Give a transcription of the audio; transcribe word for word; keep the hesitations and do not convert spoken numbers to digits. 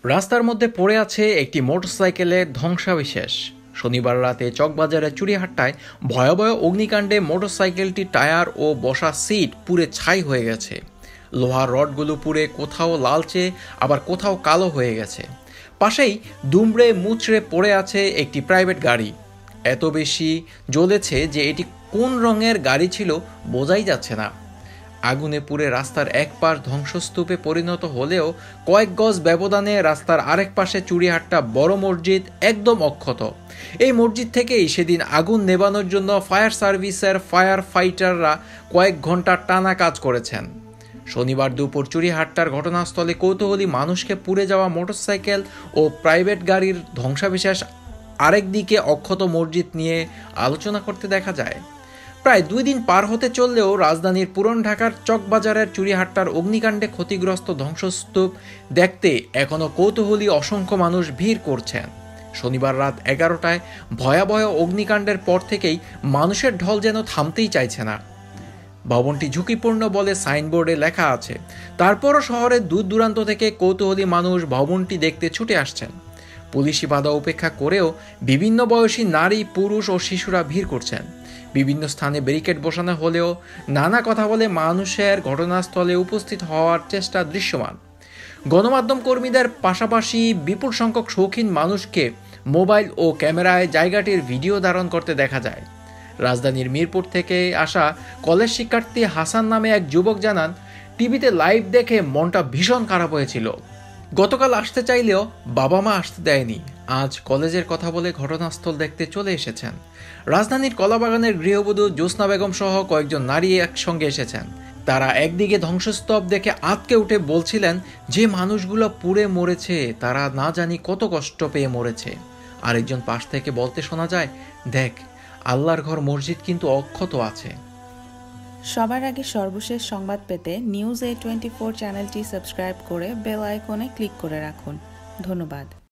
রাস্তার মধ্যে পড়ে আছে একটি মোটরসাইকেলের ধ্বংসাবশেষ। শনিবার রাতে চকবাজারের চুড়িহাট্টায় ভয়াবহ অগ্নিকাণ্ডে মোটরসাইকেলটি টায়ার ও বসা সিট পুড়ে ছাই হয়ে গেছে। লোহার রডগুলো পুড়ে কোথাও লালচে আবার কোথাও কালো হয়ে গেছে। পাশেই দুমড়ে মুচড়ে পড়ে আছে একটি প্রাইভেট গাড়ি। এত বেশি জ্বলেছে যে এটি কোন রঙের গাড়ি ছিল বোঝাই যাচ্ছে না। আগুনে পুড়ে রাস্তার এক পাশ ধ্বংসস্তূপে পরিণত হলেও কয়েক গজ ব্যবধানে রাস্তার আরেক পাশে চুড়িহাট্টা বড় মসজিদ একদম অক্ষত। এই মসজিদ থেকেই সেদিন আগুন নেভানোর জন্য ফায়ার সার্ভিসের ফায়ার ফাইটাররা কয়েক ঘন্টা টানা কাজ করেছেন। শনিবার দুপুর চুড়িহাট্টার ঘটনাস্থলে কৌতূহলী মানুষকে পুড়ে যাওয়া মোটরসাইকেল ও প্রাইভেট গাড়ির ধ্বংসাবশেষ, আরেকদিকে অক্ষত মসজিদ নিয়ে আলোচনা করতে দেখা যায়। প্রায় দুই দিন পার হতে চললেও রাজধানীর পুরন ঢাকার চকবাজারের চুড়িহাট্টার অগ্নিকাণ্ডে ক্ষতিগ্রস্ত ধ্বংসস্তূপ দেখতে এখনও কৌতূহলী অসংখ্য মানুষ ভিড় করছেন। শনিবার রাত এগারোটায় ভয়াবহ অগ্নিকাণ্ডের পর থেকেই মানুষের ঢল যেন থামতেই চাইছে না। ভবনটি ঝুঁকিপূর্ণ বলে সাইনবোর্ডে লেখা আছে, তারপরও শহরের দূর দূরান্ত থেকে কৌতূহলী মানুষ ভবনটি দেখতে ছুটে আসছেন। পুলিশি বাধা উপেক্ষা করেও বিভিন্ন বয়সী নারী, পুরুষ ও শিশুরা ভিড় করছেন। বিভিন্ন স্থানে ব্যারিকেড বসানো হলেও নানা কথা বলে মানুষের ঘটনাস্থলে উপস্থিত হওয়ার চেষ্টা দৃশ্যমান। গণমাধ্যম কর্মীদের পাশাপাশি বিপুল সংখ্যক শৌখিন মানুষকে মোবাইল ও ক্যামেরায় জায়গাটির ভিডিও ধারণ করতে দেখা যায়। রাজধানীর মিরপুর থেকে আসা কলেজ শিক্ষার্থী হাসান নামে এক যুবক জানান, টিভিতে লাইভ দেখে মনটা ভীষণ খারাপ হয়েছিল। গতকাল আসতে চাইলেও বাবা মা আসতে দেয়নি। আজ কলেজের কথা বলে ঘটনাস্থল দেখতে চলে এসেছেন। রাজধানীর কলাবাগানের গৃহবধূ জ্যোৎস্না বেগম সহ কয়েকজন নারী একসঙ্গে এসেছেন। তারা একদিকে ধ্বংসস্তূপ দেখে আঁতকে উঠে বলছিলেন, যে মানুষগুলো পুড়ে মরেছে তারা না জানি কত কষ্ট পেয়ে মরেছে। আরেকজন পাশ থেকে বলতে শোনা যায়, দেখ, আল্লাহর ঘর মসজিদ কিন্তু অক্ষত আছে। সবার আগে সর্বশেষ সংবাদ পেতে নিউজ এ টোয়েন্টি ফোর চ্যানেলটি সাবস্ক্রাইব করে বেল আইকনে ক্লিক করে রাখুন। ধন্যবাদ।